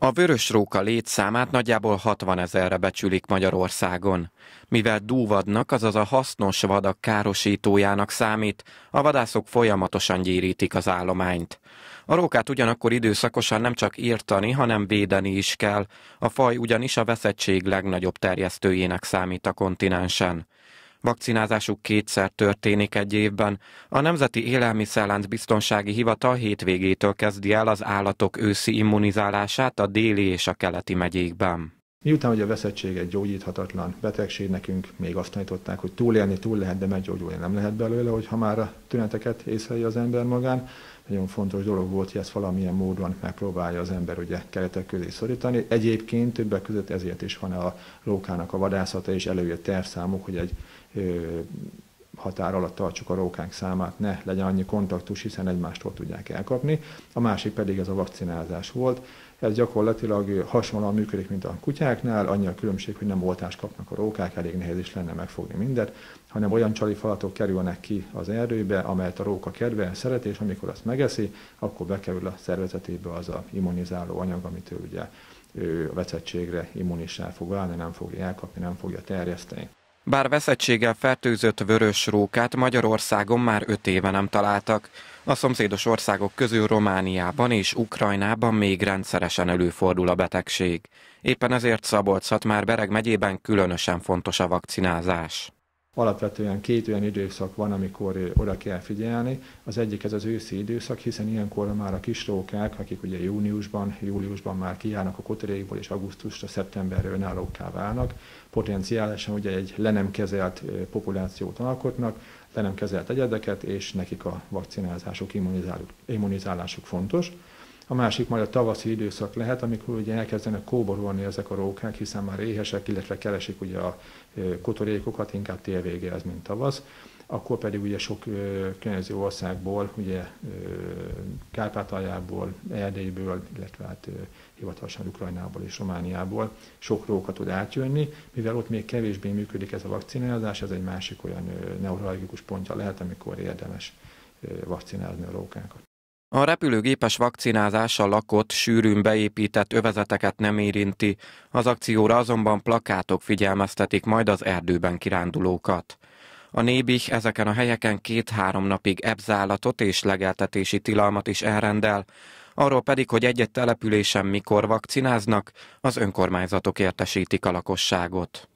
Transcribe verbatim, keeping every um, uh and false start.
A vörösróka létszámát nagyjából hatvanezerre becsülik Magyarországon. Mivel dúvadnak, azaz a hasznos vadak károsítójának számít, a vadászok folyamatosan gyérítik az állományt. A rókát ugyanakkor időszakosan nem csak írtani, hanem védeni is kell, a faj ugyanis a veszettség legnagyobb terjesztőjének számít a kontinensen. Vakcinázásuk kétszer történik egy évben. A Nemzeti Élelmiszerlánc Biztonsági Hivatal hétvégétől kezdi el az állatok őszi immunizálását a déli és a keleti megyékben. Miután ugye a veszettség egy gyógyíthatatlan betegség, nekünk még azt tanították, hogy túlélni túl lehet, de meggyógyulni nem lehet belőle, hogyha már a tüneteket észleli az ember magán. Nagyon fontos dolog volt, hogy ezt valamilyen módon megpróbálja az ember ugye keretek közé szorítani. Egyébként többek között ezért is van a rókának a vadászata, és előjött tervszámuk, hogy egy ö, határ alatt tartsuk a rókánk számát, ne legyen annyi kontaktus, hiszen egymástól tudják elkapni. A másik pedig ez a vakcinázás volt. Ez gyakorlatilag hasonlóan működik, mint a kutyáknál, annyi a különbség, hogy nem oltást kapnak a rókák, elég nehéz is lenne megfogni mindet, hanem olyan csalifalatok kerülnek ki az erdőbe, amelyet a róka kedvel, szeret, és amikor azt megeszi, akkor bekerül a szervezetébe az a immunizáló anyag, amitől ugye a veszettségre immunissá fog válni, nem fogja elkapni, nem fogja terjeszteni. Bár veszettséggel fertőzött vörös rókát Magyarországon már öt éve nem találtak, a szomszédos országok közül Romániában és Ukrajnában még rendszeresen előfordul a betegség. Éppen ezért Szabolcs-Szatmár-Bereg megyében különösen fontos a vakcinázás. Alapvetően két olyan időszak van, amikor oda kell figyelni. Az egyik ez az őszi időszak, hiszen ilyenkor már a kisrókák, akik ugye júniusban, júliusban már kijárnak a koterékból, és augusztusra, szeptemberre önállókká válnak, potenciálisan ugye egy le nem kezelt populációt alkotnak, le nem kezelt egyedeket, és nekik a vakcinázásuk, immunizálásuk fontos. A másik majd a tavaszi időszak lehet, amikor ugye elkezdenek kóborolni ezek a rókák, hiszen már éhesek, illetve keresik ugye a kotorékokat, inkább tél vége ez, mint tavasz. Akkor pedig ugye sok környező országból, ugye Kárpátaljából, Erdélyből, illetve hát hivatalosan Ukrajnából és Romániából sok róka tud átjönni, mivel ott még kevésbé működik ez a vakcinázás, ez egy másik olyan neuralgikus pontja lehet, amikor érdemes vakcinázni a rókákat. A repülőgépes vakcinázás a lakott, sűrűn beépített övezeteket nem érinti, az akcióra azonban plakátok figyelmeztetik majd az erdőben kirándulókat. A Nébih ezeken a helyeken két-három napig ebzállatot és legeltetési tilalmat is elrendel, arról pedig, hogy egy-egy településen mikor vakcináznak, az önkormányzatok értesítik a lakosságot.